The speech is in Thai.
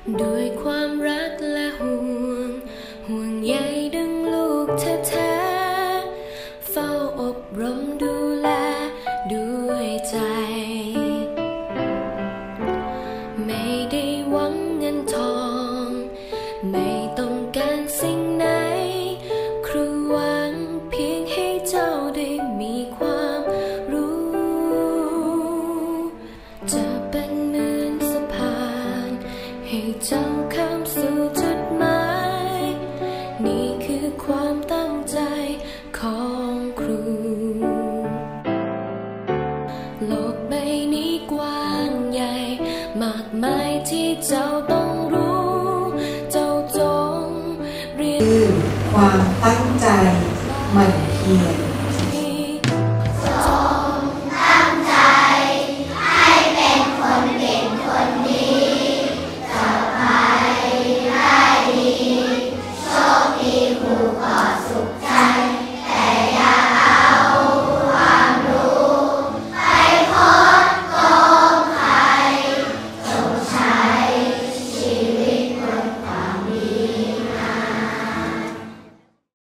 ด้วยความรักและห่วงใยดังลูกแท้ๆเฝ้าอบรมดูแลด้วยใจไม่ได้หวังเงินทองไม่ต้องการสิ่งไหนครูหวังเพียงให้เจ้าได้มีความรู้จะเป็นเหมือนสะพานให้เจ้าข้ามสู่จุดหมายนี่คือความตั้งใจของครูโลกใบนี้กว้างใหญ่มากมายที่เจ้าต้องรู้เจ้าจงเรียนคือความตั้งใจหมั่นเพียร